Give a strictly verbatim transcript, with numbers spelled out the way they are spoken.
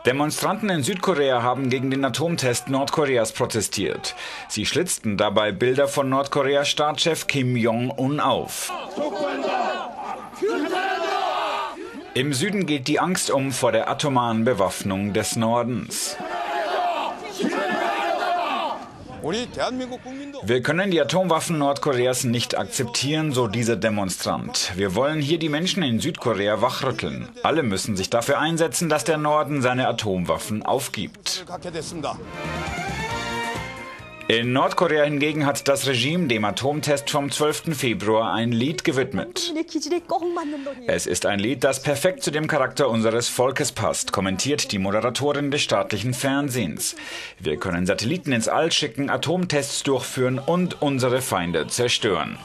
Demonstranten in Südkorea haben gegen den Atomtest Nordkoreas protestiert. Sie schlitzten dabei Bilder von Nordkoreas Staatschef Kim Jong-un auf. Im Süden geht die Angst um vor der atomaren Bewaffnung des Nordens. Wir können die Atomwaffen Nordkoreas nicht akzeptieren, so dieser Demonstrant. Wir wollen hier die Menschen in Südkorea wachrütteln. Alle müssen sich dafür einsetzen, dass der Norden seine Atomwaffen aufgibt. In Nordkorea hingegen hat das Regime dem Atomtest vom zwölften Februar ein Lied gewidmet. Es ist ein Lied, das perfekt zu dem Charakter unseres Volkes passt, kommentiert die Moderatorin des staatlichen Fernsehens. Wir können Satelliten ins All schicken, Atomtests durchführen und unsere Feinde zerstören.